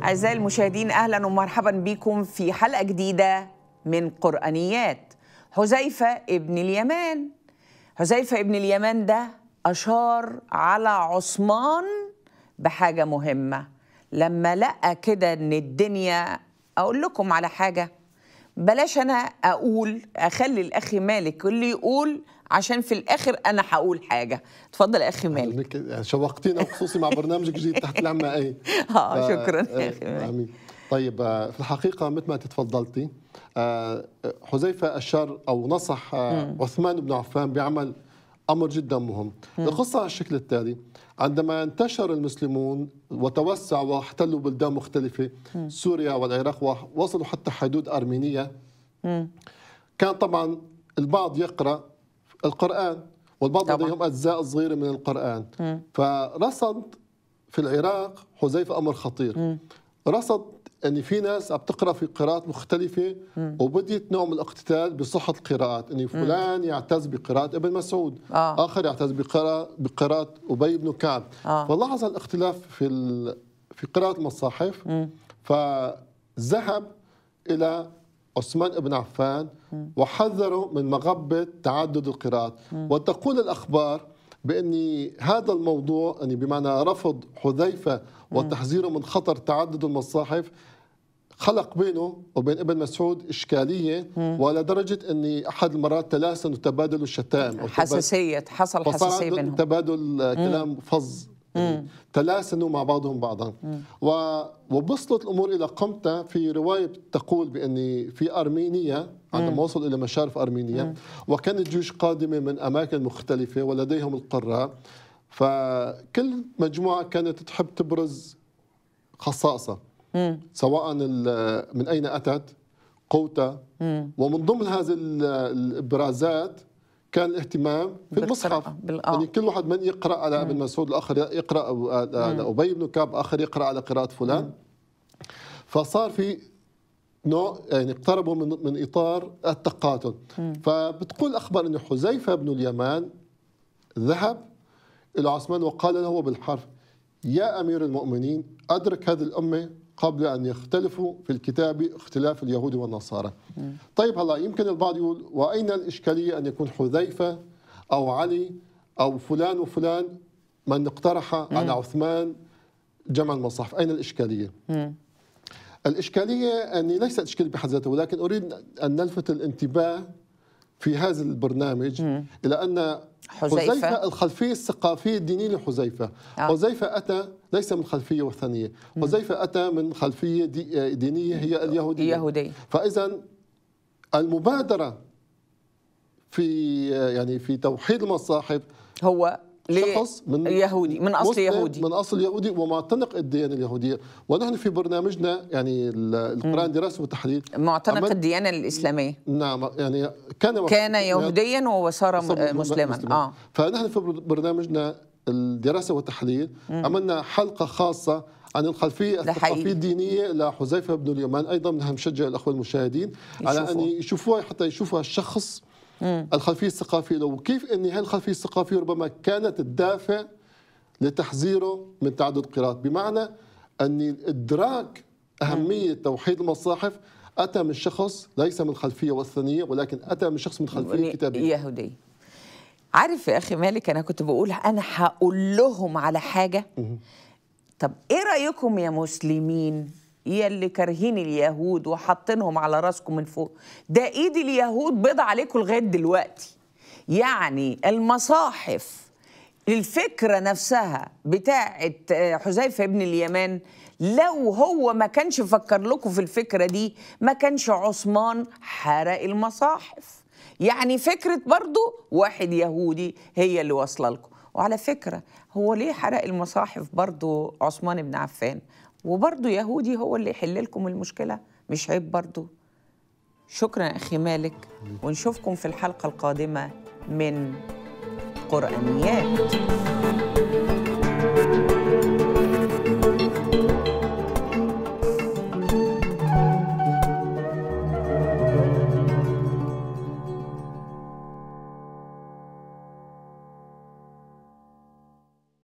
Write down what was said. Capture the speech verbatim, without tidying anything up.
أعزائي المشاهدين، أهلا ومرحبا بكم في حلقة جديدة من قرآنيات. حذيفة ابن اليمان. حذيفة ابن اليمان ده أشار على عثمان بحاجة مهمة لما لقى كده إن الدنيا. أقول لكم على حاجة، بلاش أنا أقول، أخلي الأخي مالك اللي يقول، عشان في الآخر أنا هقول حاجة. اتفضل يا أخي مالك. يعني شوقتينا، وخصوصي مع برنامجك الجديد تحت العمى أي. اه شكرا يا أخي مالك. آمين. طيب، في الحقيقة مثل ما تفضلتي، حذيفة أشار أو نصح عثمان بن عفان بعمل أمر جدا مهم. القصة على الشكل التالي: عندما انتشر المسلمون وتوسعوا واحتلوا بلدان مختلفة، سوريا والعراق، ووصلوا حتى حدود أرمينيا، كان طبعا البعض يقرأ القرآن والبعض لديهم أجزاء صغيرة من القرآن. فرصد في العراق حذيفة أمر خطير. رصد أن في ناس عم تقرأ في قراءات مختلفة، وبديت نوع من الاقتتال بصحة القراءات، أن فلان يعتز بقراءة ابن مسعود، آه. آخر يعتز بقراءة بقراءة أبي بن كعب. آه. فلاحظ الاختلاف في في قراءة المصاحف. م. فذهب إلى عثمان بن عفان وحذره من مغبة تعدد القراءات. م. وتقول الأخبار بأن هذا الموضوع، يعني بمعنى رفض حذيفة وتحذيره من خطر تعدد المصاحف، خلق بينه وبين ابن مسعود إشكالية، وعلى درجة أن أحد المرات تلاسنوا وتبادلوا الشتائم، حساسية، حصل حساسية بينهم، تبادل كلام فظ، يعني تلاسنوا مع بعضهم بعضا. ووصلت الأمور إلى قمتها في رواية تقول بأن في أرمينيا، عندما وصلوا إلى مشارف أرمينيا، مم. وكانت جيوش قادمة من أماكن مختلفة ولديهم القراء، فكل مجموعة كانت تحب تبرز خصائصها، مم. سواء من أين أتت، قوتها، ومن ضمن هذه الإبرازات كان الاهتمام في المصحف. يعني كل واحد من يقرأ على ابن مسعود، الآخر يقرأ على أبي بن كعب، آخر يقرأ على قراءة فلان. مم. فصار في نوع، يعني اقتربوا من من اطار التقاتل. م. فبتقول اخبار ان حذيفه بن اليمان ذهب الى عثمان وقال له بالحرف: يا امير المؤمنين، ادرك هذه الامه قبل ان يختلفوا في الكتاب اختلاف اليهود والنصارى. م. طيب هلا يمكن البعض يقول: واين الاشكاليه ان يكون حذيفه او علي او فلان وفلان من اقترح م. على عثمان جمع المصاحف؟ اين الاشكاليه؟ م. الإشكالية أني ليست إشكالية بحد ذاتها، ولكن أريد أن نلفت الانتباه في هذا البرنامج مم. إلى أن حذيفة, حذيفة الخلفية الثقافية الدينية لحذيفة. آه. حذيفة أتى ليس من خلفية وثنية، حذيفة أتى من خلفية دي دينية هي اليهودية. يهودية. فإذا المبادرة في يعني في توحيد المصاحف هو شخص من يهودي، من اصل يهودي، من اصل يهودي ومعتنق الديانه اليهوديه. ونحن في برنامجنا يعني القرآن دراسه وتحليل معتنق الديانه الاسلاميه. نعم، يعني كان كان يهوديا وصار مسلما. اه فنحن في برنامجنا الدراسه والتحليل مم. عملنا حلقه خاصه عن الخلفيه الثقافيه الدينيه لحذيفه بن اليمان. ايضا بدنا نشجع الاخوه المشاهدين يشوفوا. على ان يشوفوها حتى يشوفوا الشخص، مم. الخلفية الثقافية له، وكيف أن هذه الخلفية الثقافية ربما كانت الدافع لتحذيره من تعدد القراءات، بمعنى أن إدراك أهمية مم. توحيد المصاحف أتى من شخص ليس من خلفية وثنية، ولكن أتى من شخص من خلفية كتابية يهودية. عارف يا أخي مالك، أنا كنت بقول أنا هقول لهم على حاجة. مم. طب إيه رأيكم يا مسلمين يا اللي كارهين اليهود وحاطينهم على راسكم من فوق؟ ده ايد اليهود بيض عليكم لغايه دلوقتي. يعني المصاحف، الفكره نفسها بتاعه حذيفه ابن اليمان، لو هو ما كانش فكر لكم في الفكره دي ما كانش عثمان حرق المصاحف. يعني فكره برضو واحد يهودي هي اللي واصله لكم. وعلى فكره، هو ليه حرق المصاحف برضو عثمان بن عفان؟ وبرضه يهودي هو اللي يحل لكم المشكلة، مش عيب برضه؟ شكرا أخي مالك، ونشوفكم في الحلقة القادمة من قرآنيات.